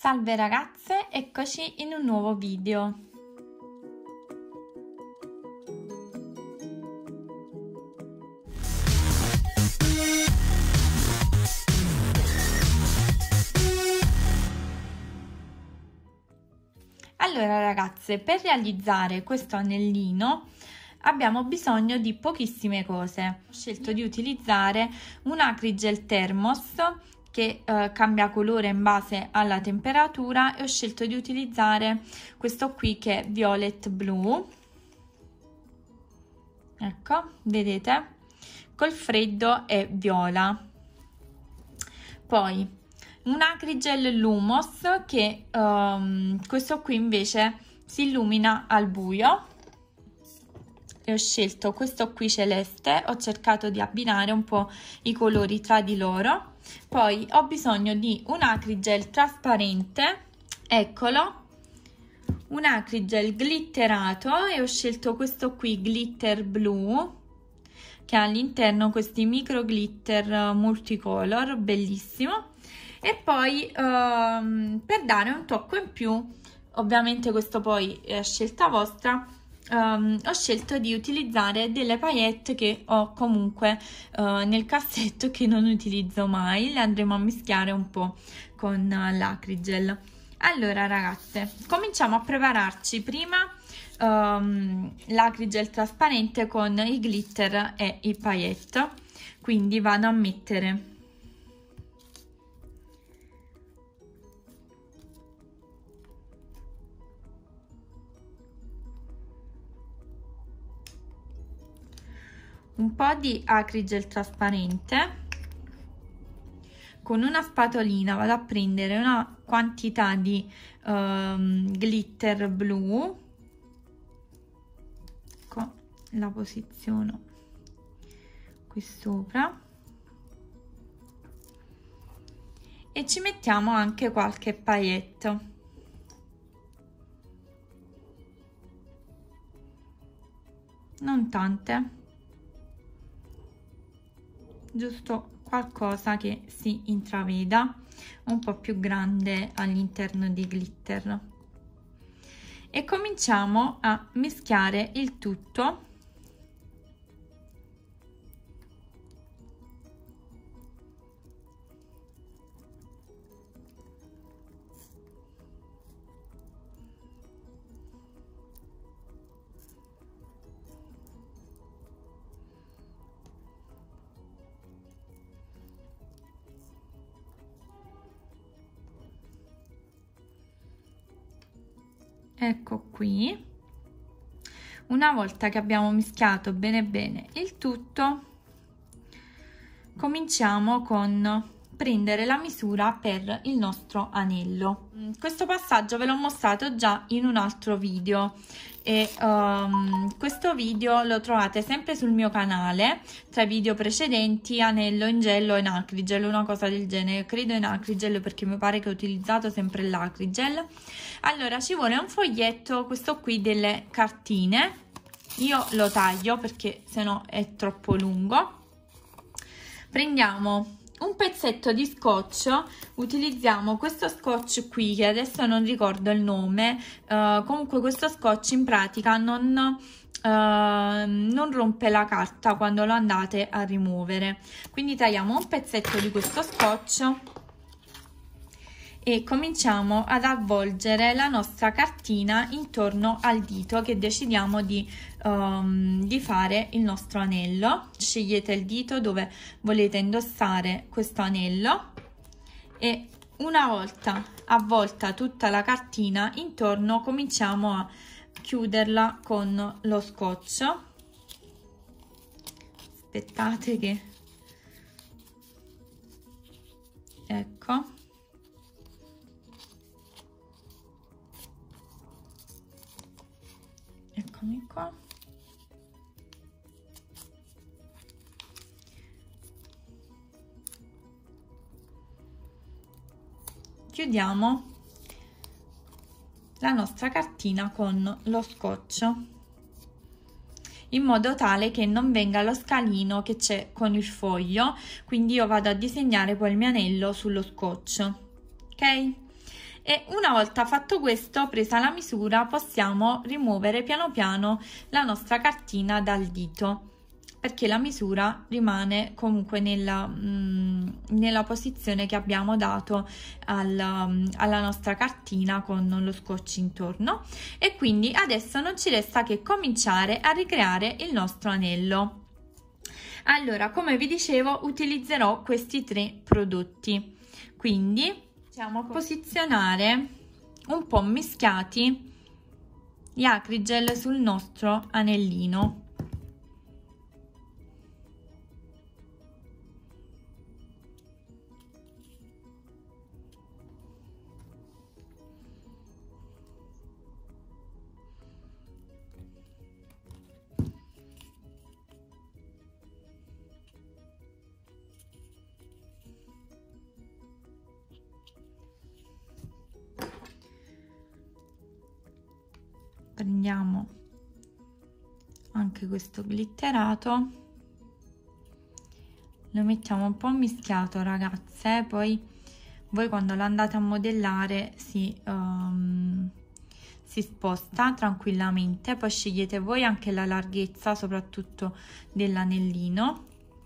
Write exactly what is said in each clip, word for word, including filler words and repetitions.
Salve ragazze, eccoci in un nuovo video. Allora ragazze, per realizzare questo anellino abbiamo bisogno di pochissime cose. Ho scelto di utilizzare un Acrigel Thermos che eh, cambia colore in base alla temperatura e ho scelto di utilizzare questo qui che è Violet Blue. Ecco, vedete? Col freddo è viola. Poi un Acrigel Lumos che um, questo qui invece si illumina al buio. E ho scelto questo qui celeste, ho cercato di abbinare un po' i colori tra di loro. Poi ho bisogno di un Acrigel trasparente, eccolo, un Acrigel glitterato e ho scelto questo qui Glitter Blue che ha all'interno questi micro glitter multicolor, bellissimo. E poi ehm, per dare un tocco in più, ovviamente questo poi è scelta vostra, Um, ho scelto di utilizzare delle paillette che ho comunque uh, nel cassetto, che non utilizzo mai. Le andremo a mischiare un po' con uh, l'Acrigel. Allora ragazze, cominciamo a prepararci prima um, l'Acrigel trasparente con i glitter e i paillette. Quindi vado a mettere un po' di Acrigel trasparente. Con una spatolina vado a prendere una quantità di um, glitter blu, ecco, la posiziono qui sopra e ci mettiamo anche qualche paillette. Non tante, giusto qualcosa che si intraveda, un po' più grande all'interno dei glitter, e cominciamo a mischiare il tutto. Ecco qui. Una volta che abbiamo mischiato bene bene il tutto, cominciamo con prendere la misura per il nostro anello. Questo passaggio ve l'ho mostrato già in un altro video e um, questo video lo trovate sempre sul mio canale tra i video precedenti. Anello in gel o in Acrigel, una cosa del genere, credo in Acrigel perché mi pare che ho utilizzato sempre l'Acrigel. Allora ci vuole un foglietto, questo qui, delle cartine. Io lo taglio perché sennò è troppo lungo. Prendiamo un pezzetto di scotch, utilizziamo questo scotch qui che adesso non ricordo il nome, uh, comunque questo scotch in pratica non, uh, non rompe la carta quando lo andate a rimuovere. Quindi tagliamo un pezzetto di questo scotch e cominciamo ad avvolgere la nostra cartina intorno al dito che decidiamo di, um, di fare il nostro anello. Scegliete il dito dove volete indossare questo anello e una volta avvolta tutta la cartina intorno cominciamo a chiuderla con lo scotch. Aspettate che... ecco. Eccomi qua. Chiudiamo la nostra cartina con lo scotch in modo tale che non venga lo scalino che c'è con il foglio, quindi io vado a disegnare poi il mio anello sullo scotch, ok? E una volta fatto questo, presa la misura, possiamo rimuovere piano piano la nostra cartina dal dito, perché la misura rimane comunque nella, mh, nella posizione che abbiamo dato al, alla nostra cartina con lo scotch intorno. E quindi adesso non ci resta che cominciare a ricreare il nostro anello. Allora, come vi dicevo, utilizzerò questi tre prodotti, quindi possiamo posizionare un po' mischiati gli acrigel sul nostro anellino. Prendiamo anche questo glitterato, lo mettiamo un po' mischiato, ragazze, poi voi quando lo andate a modellare si, um, si sposta tranquillamente, poi scegliete voi anche la larghezza soprattutto dell'anellino.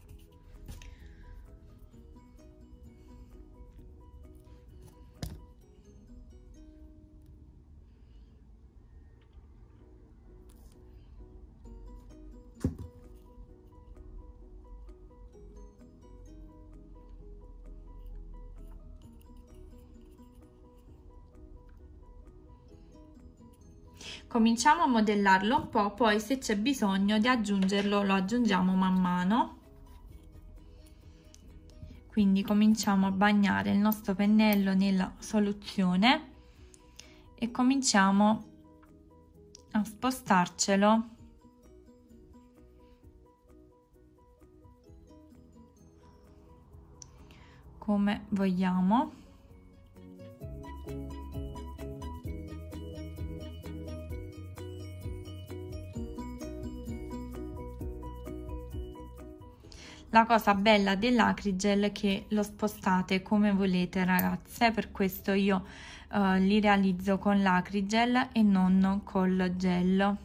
Cominciamo a modellarlo un po', poi se c'è bisogno di aggiungerlo lo aggiungiamo man mano. Quindi cominciamo a bagnare il nostro pennello nella soluzione e cominciamo a spostarcelo come vogliamo. La cosa bella dell'acrigel è che lo spostate come volete, ragazze, per questo io eh, li realizzo con l'acrigel e non col gel.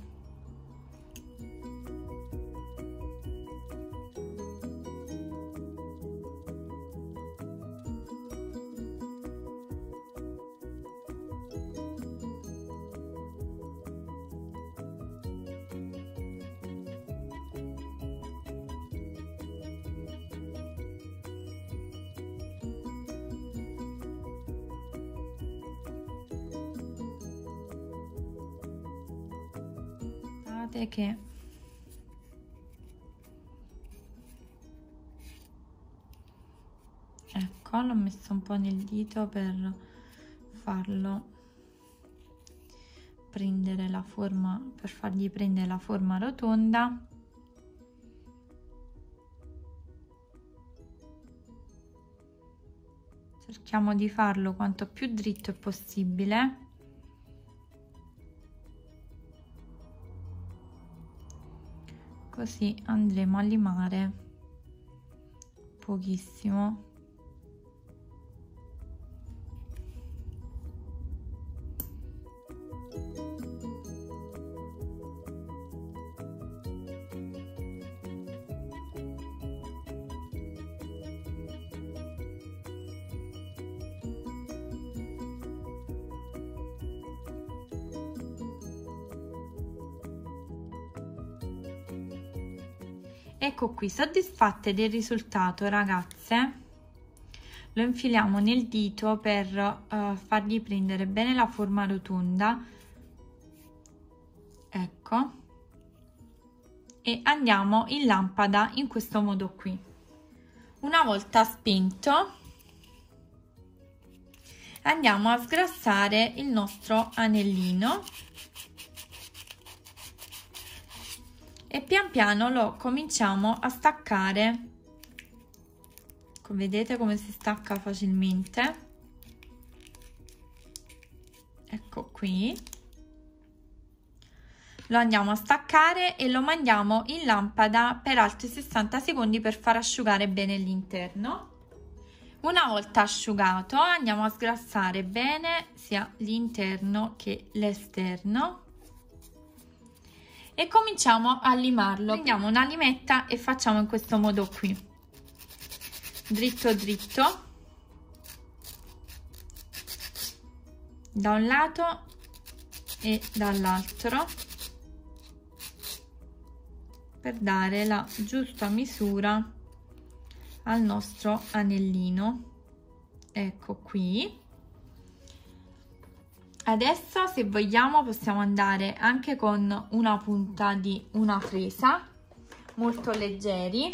Che ecco, l'ho messo un po' nel dito per farlo prendere la forma, per fargli prendere la forma rotonda. Cerchiamo di farlo quanto più dritto è possibile. Così andremo a limare pochissimo. Ecco qui, soddisfatte del risultato, ragazze, lo infiliamo nel dito per uh, fargli prendere bene la forma rotonda, ecco, e andiamo in lampada in questo modo qui. Una volta spento andiamo a sgrassare il nostro anellino e pian piano lo cominciamo a staccare. Vedete come si stacca facilmente? Ecco qui. Lo andiamo a staccare e lo mandiamo in lampada per altri sessanta secondi per far asciugare bene l'interno. Una volta asciugato andiamo a sgrassare bene sia l'interno che l'esterno e cominciamo a limarlo. Prendiamo una limetta e facciamo in questo modo qui, dritto dritto da un lato e dall'altro per dare la giusta misura al nostro anellino. Ecco qui. Adesso, se vogliamo, possiamo andare anche con una punta di una fresa, molto leggeri.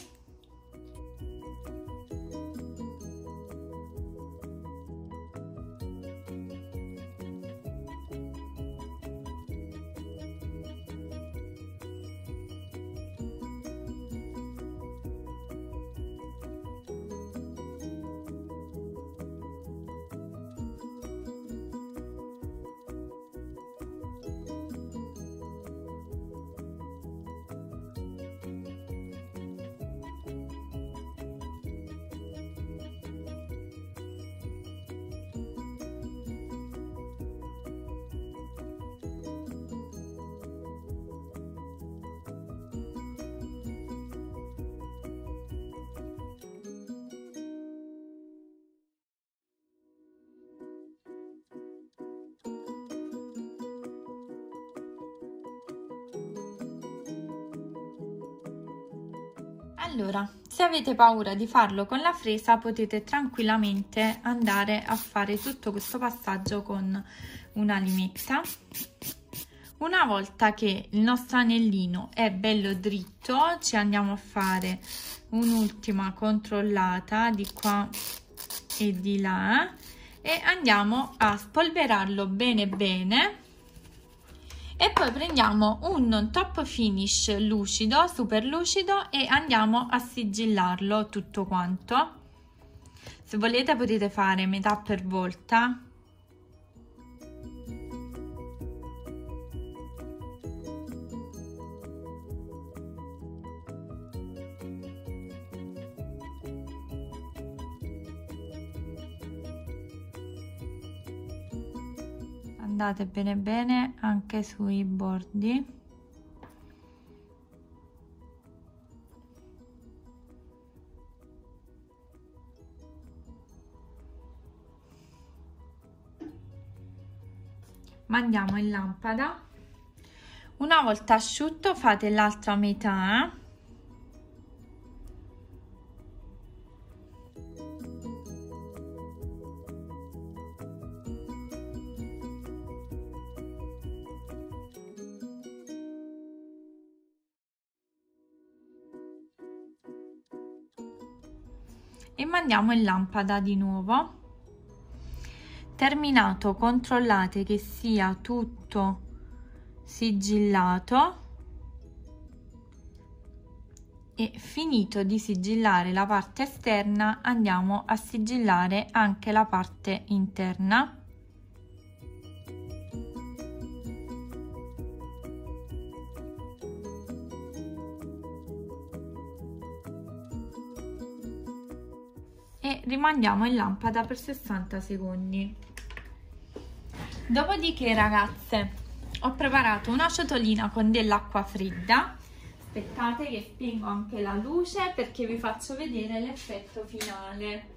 Allora, se avete paura di farlo con la fresa, potete tranquillamente andare a fare tutto questo passaggio con una limetta. Una volta che il nostro anellino è bello dritto, ci andiamo a fare un'ultima controllata di qua e di là e andiamo a spolverarlo bene bene. E poi prendiamo un top finish lucido, super lucido, e andiamo a sigillarlo tutto quanto. Se volete potete fare metà per volta. Andate bene bene anche sui bordi. Mandiamo in lampada. Una volta asciutto fate l'altra metà. E mandiamo in lampada di nuovo. Terminato, controllate che sia tutto sigillato e finito di sigillare la parte esterna andiamo a sigillare anche la parte interna. E rimandiamo in lampada per sessanta secondi. Dopodiché, ragazze, ho preparato una ciotolina con dell'acqua fredda. Aspettate che spengo anche la luce perché vi faccio vedere l'effetto finale.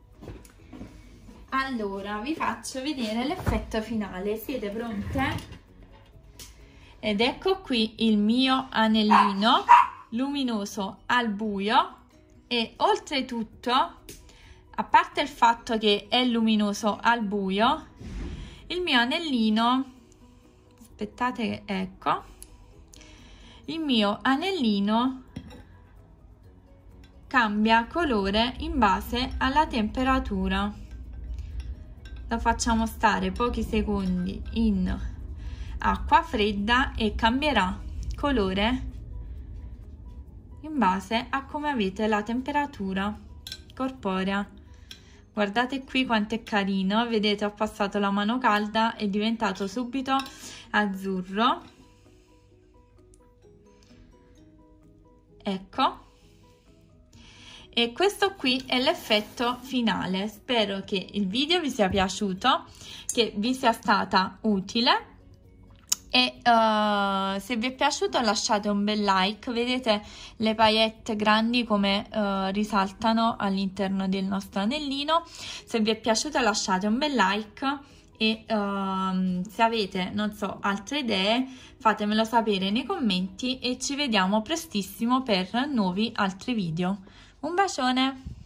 Allora, vi faccio vedere l'effetto finale. Siete pronte? Ed ecco qui il mio anellino luminoso al buio e oltretutto, a parte il fatto che è luminoso al buio, il mio anellino, aspettate, ecco, il mio anellino cambia colore in base alla temperatura. Lo facciamo stare pochi secondi in acqua fredda e cambierà colore in base a come avete la temperatura corporea. Guardate qui quanto è carino, vedete, ho passato la mano calda, è diventato subito azzurro. Ecco. E questo qui è l'effetto finale. Spero che il video vi sia piaciuto, che vi sia stata utile. E uh, se vi è piaciuto lasciate un bel like. Vedete le paillette grandi come uh, risaltano all'interno del nostro anellino. Se vi è piaciuto lasciate un bel like e uh, se avete, non so, altre idee fatemelo sapere nei commenti e ci vediamo prestissimo per nuovi altri video. Un bacione!